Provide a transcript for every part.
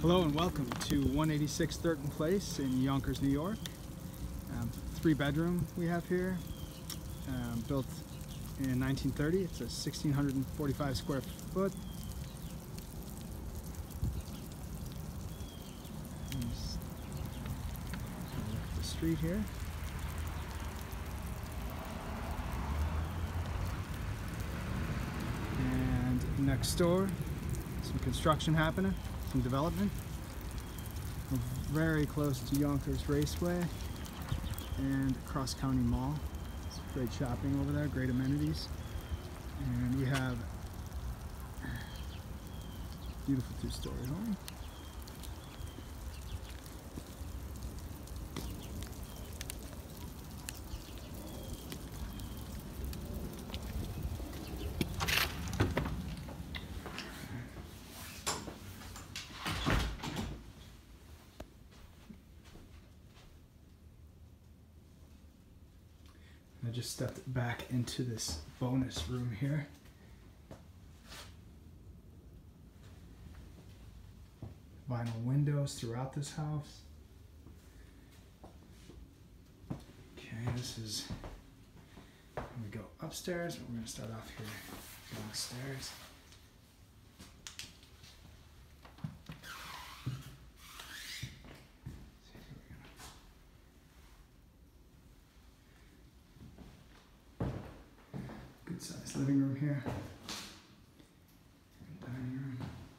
Hello and welcome to 186 Thurton Place in Yonkers, New York. 3-bedroom we have here, built in 1930. It's a 1,645 square foot. The street here. And next door, some construction happening. Development. We're very close to Yonkers Raceway and cross-county mall. It's great shopping over there, great amenities, and we have a beautiful 2-story home. I just stepped back into this bonus room here. Vinyl windows throughout this house. Okay, this is when we go upstairs, but we're going to start off here downstairs. Good sized living room here. Dining room.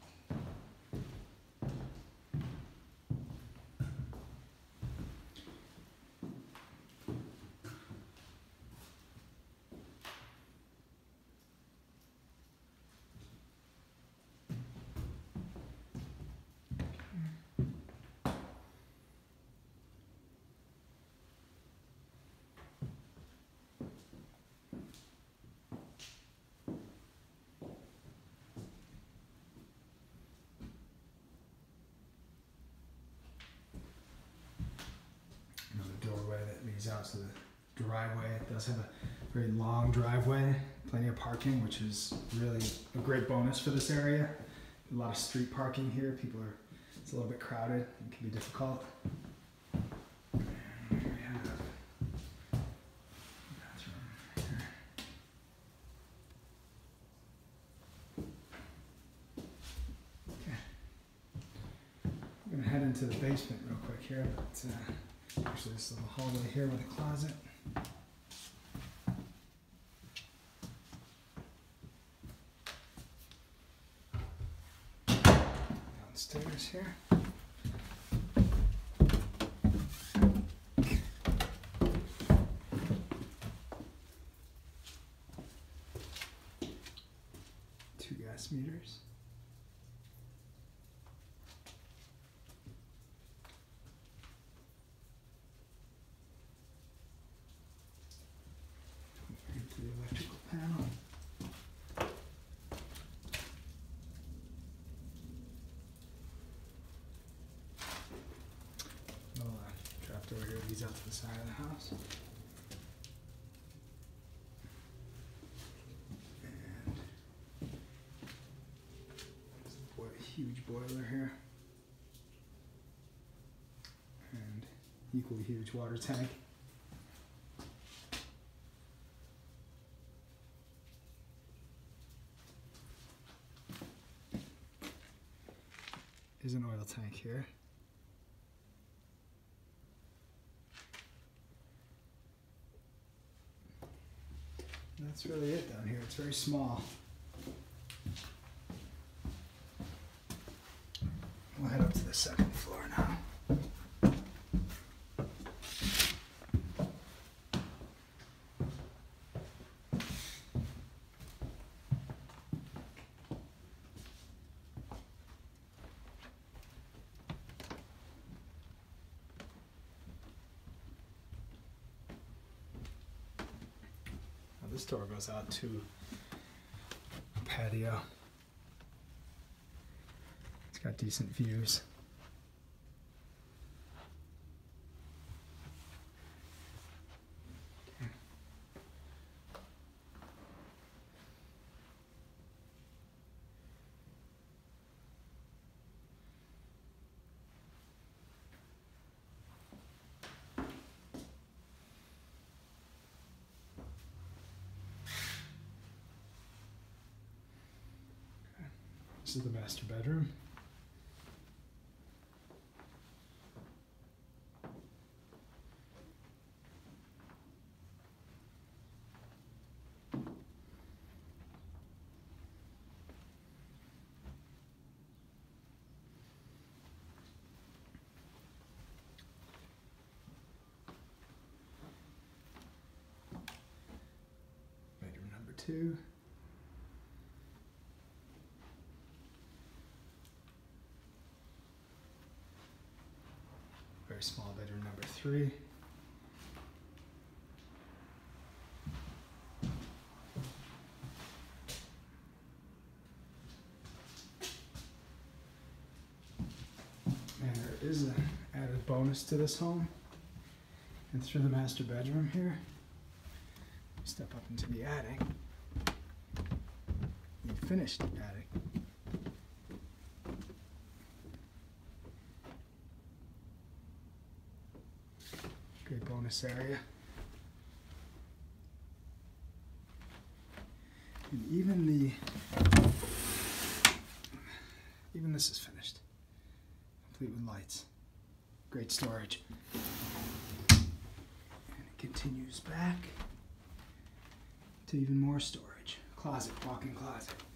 Doorway that leads out to the driveway. It does have a very long driveway, plenty of parking, which is really a great bonus for this area. A lot of street parking here. It's a little bit crowded. It can be difficult. And we have a bathroom here. Okay. I'm gonna head into the basement real quick here. But, actually, this little hallway here with a closet. Downstairs here. Two gas meters. The electrical panel. Little trap door here leads out to the side of the house. And there's a huge boiler here. And equally huge water tank. There's an oil tank here. And that's really it down here. It's very small. We'll head up to the second floor now. This door goes out to a patio. It's got decent views. Okay. This is the master bedroom. Bedroom number 2. Very small bedroom number 3. And there is an added bonus to this home. And through the master bedroom here, step up into the attic. The finished attic. Great bonus area. And even this is finished. Complete with lights. Great storage. And it continues back to even more storage. Closet, walk-in closet.